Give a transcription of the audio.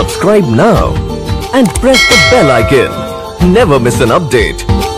Subscribe now and press the bell icon. Never miss an update.